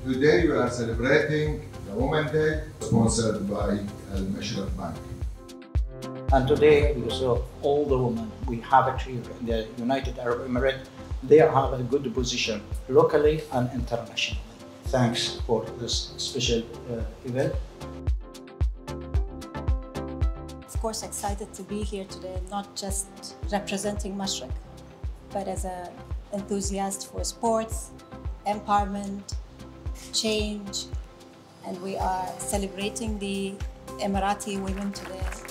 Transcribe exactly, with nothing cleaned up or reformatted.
Today we are celebrating the Women's Day, sponsored by المشرق Bank. And today, because of all the women we have it here in the United Arab Emirates, they have a good position locally and internationally. Thanks for this special uh, event. Of course, excited to be here today, not just representing Mashreq, but as an enthusiast for sports, empowerment, change, and we are celebrating the Emirati women today.